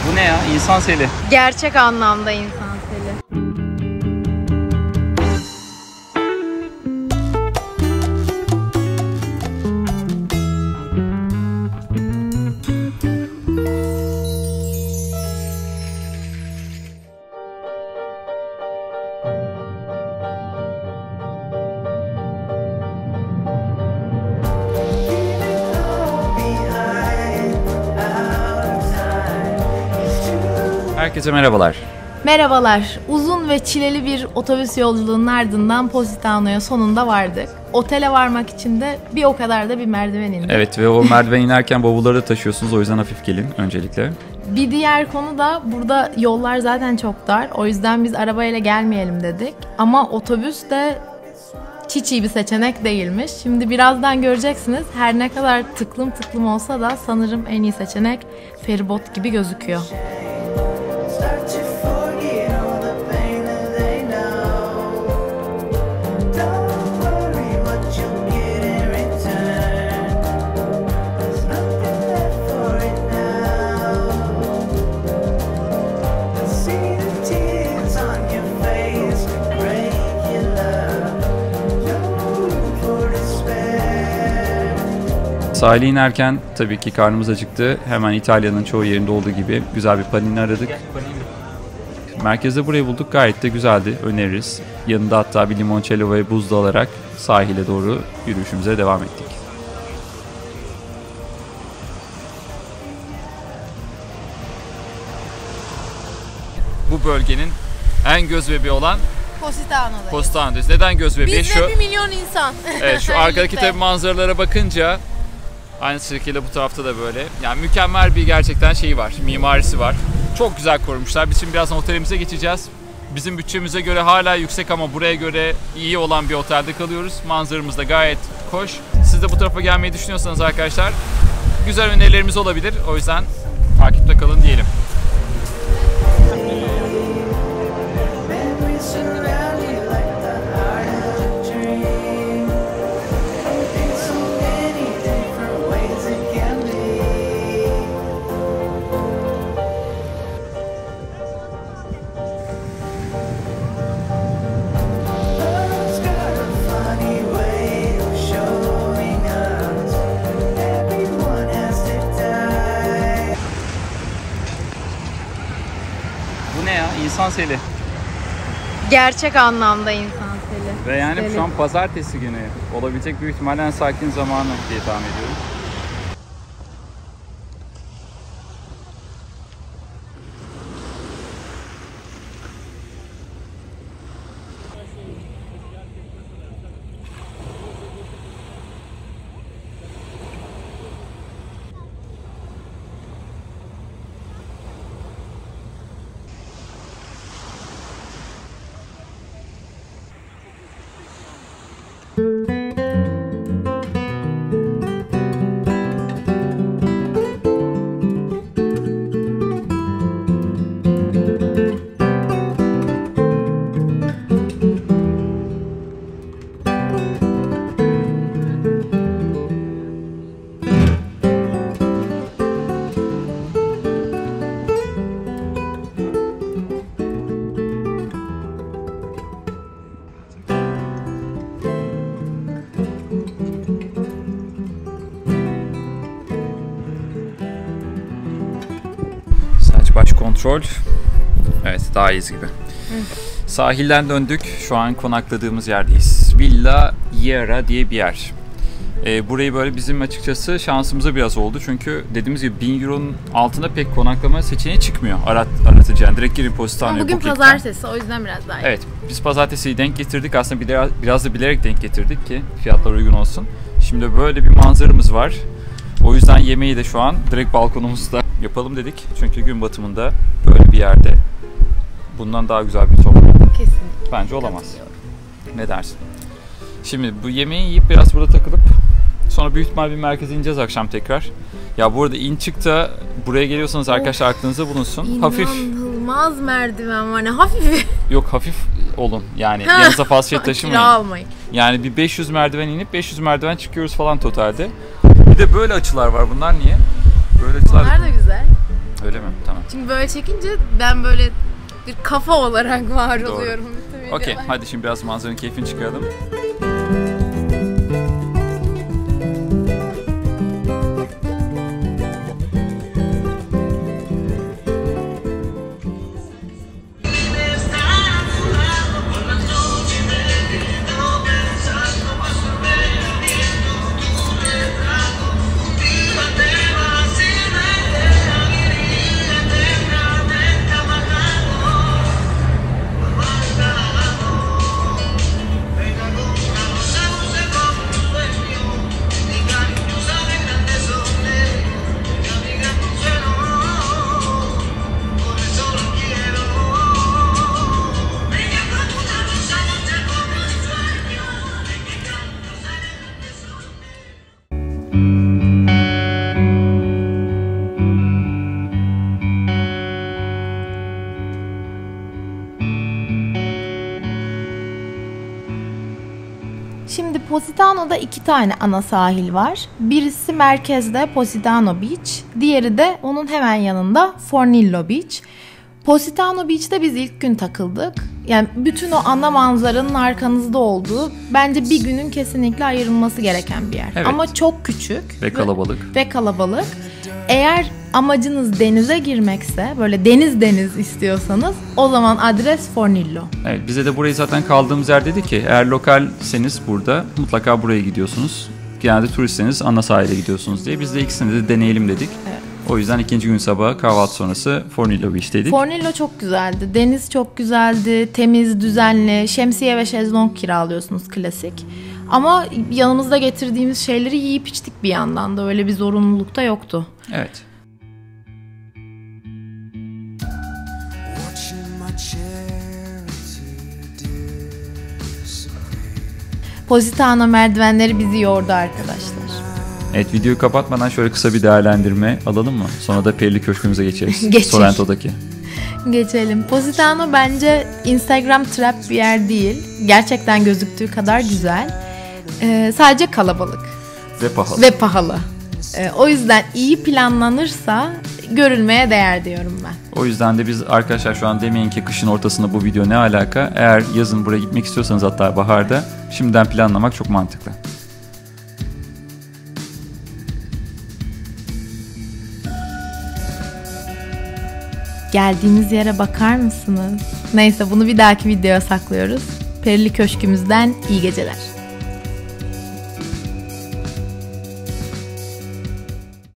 Bu ne ya? İnsan seli. Gerçek anlamda insan seli. Herkese merhabalar. Merhabalar. Uzun ve çileli bir otobüs yolculuğunun ardından Positano'ya sonunda vardık. Otele varmak için de bir o kadar da bir merdiven indik. Evet ve o merdiven inerken bavulları da taşıyorsunuz, o yüzden hafif gelin öncelikle. Bir diğer konu da burada yollar zaten çok dar. O yüzden biz arabayla gelmeyelim dedik. Ama otobüs de hiç iyi bir seçenek değilmiş. Şimdi birazdan göreceksiniz. Her ne kadar tıklım tıklım olsa da sanırım en iyi seçenek feribot gibi gözüküyor. Sahile inerken tabii ki karnımız acıktı. Hemen İtalya'nın çoğu yerinde olduğu gibi güzel bir panini aradık. Merkezde burayı bulduk. Gayet de güzeldi. Öneririz. Yanında hatta bir limoncello ve buz da alarak sahile doğru yürüyüşümüze devam ettik. Bu bölgenin en göz bebeği olan Positano'dayız. Neden göz bebeği? Biz de 1 milyon insan. Evet, şu arkadaki tabii manzaralara bakınca aynı şekilde bu tarafta da böyle. Yani mükemmel bir gerçekten şeyi var, mimarisi var. Çok güzel korumuşlar. Biz şimdi birazdan otelimize geçeceğiz. Bizim bütçemize göre hala yüksek ama buraya göre iyi olan bir otelde kalıyoruz. Manzaramız da gayet hoş. Siz de bu tarafa gelmeyi düşünüyorsanız arkadaşlar güzel önerilerimiz olabilir. O yüzden takipte kalın diyelim. Bu ne ya? İnsan seli. Gerçek anlamda insan seli. Ve yani şu an pazartesi günü. Olabilecek büyük ihtimalle en sakin zamanı diye tahmin ediyorum. Baş kontrol. Evet, daha iyiyiz gibi. Sahilden döndük. Şu an konakladığımız yerdeyiz. Villa Iera diye bir yer. Burayı böyle bizim açıkçası şansımıza biraz oldu. Çünkü dediğimiz gibi 1000 euronun altında pek konaklama seçeneği çıkmıyor. Aratıcı yani direkt girin Positano'ya. Bugün pazartesi, o yüzden biraz daha iyi. Evet, biz pazartesiyi denk getirdik. Aslında biraz da bilerek denk getirdik ki fiyatlar uygun olsun. Şimdi böyle bir manzaramız var. O yüzden yemeği de şu an direkt balkonumuzda yapalım dedik. Çünkü gün batımında böyle bir yerde bundan daha güzel bir sofra kesinlikle bence olamaz. Ne dersin? Şimdi bu yemeği yiyip biraz burada takılıp sonra büyük ihtimal bir merkeze ineceğiz akşam tekrar. Ya bu arada İnçik'te buraya geliyorsanız arkadaşlar aklınızda bulunsun. İnanılmaz merdiven var. Ne hafif. Yok, hafif olun. Yani yanınıza fazla şey taşımayın. almayın. Yani bir 500 merdiven inip 500 merdiven çıkıyoruz falan totalde. Bir de böyle açılar var. Bunlar niye? Böyle açılar. Bunlar da güzel. Öyle mi? Tamam. Şimdi böyle çekince ben böyle bir kafa olarak var oluyorum. Okey, hadi şimdi biraz manzaranın keyfini çıkaralım. Şimdi Positano'da 2 tane ana sahil var. Birisi merkezde Positano Beach, diğeri de onun hemen yanında Fornillo Beach. Positano Beach'te biz ilk gün takıldık. Yani bütün o ana manzaranın arkanızda olduğu, bence bir günün kesinlikle ayrılması gereken bir yer. Evet. Ama çok küçük Ve kalabalık. Ve kalabalık. Eğer amacınız denize girmekse, böyle deniz istiyorsanız, o zaman adres Fornillo. Evet, bize de burayı zaten kaldığımız yer dedi ki eğer lokalseniz burada mutlaka buraya gidiyorsunuz. Genelde turistseniz ana sahile gidiyorsunuz diye. Biz de ikisini de deneyelim dedik. Evet. O yüzden ikinci gün sabahı kahvaltı sonrası Fornillo Beach'teydik. Fornillo çok güzeldi. Deniz çok güzeldi. Temiz, düzenli. Şemsiye ve şezlong kiralıyorsunuz, klasik. Ama yanımızda getirdiğimiz şeyleri yiyip içtik bir yandan da. Öyle bir zorunluluk da yoktu. Evet. Positano merdivenleri bizi yordu arkadaşlar. Evet, videoyu kapatmadan şöyle kısa bir değerlendirme alalım mı? Sonra da Perili Köşkümüze geçeriz. Geçelim. Sorrento'daki. Geçelim. Positano bence Instagram trap bir yer değil. Gerçekten gözüktüğü kadar güzel. Sadece kalabalık. Ve pahalı. O yüzden iyi planlanırsa görülmeye değer diyorum ben. O yüzden de biz arkadaşlar şu an demeyin ki kışın ortasında bu video ne alaka? Eğer yazın buraya gitmek istiyorsanız, hatta baharda, şimdiden planlamak çok mantıklı. Geldiğimiz yere bakar mısınız? Neyse, bunu bir dahaki videoya saklıyoruz. Perili Köşkümüzden iyi geceler.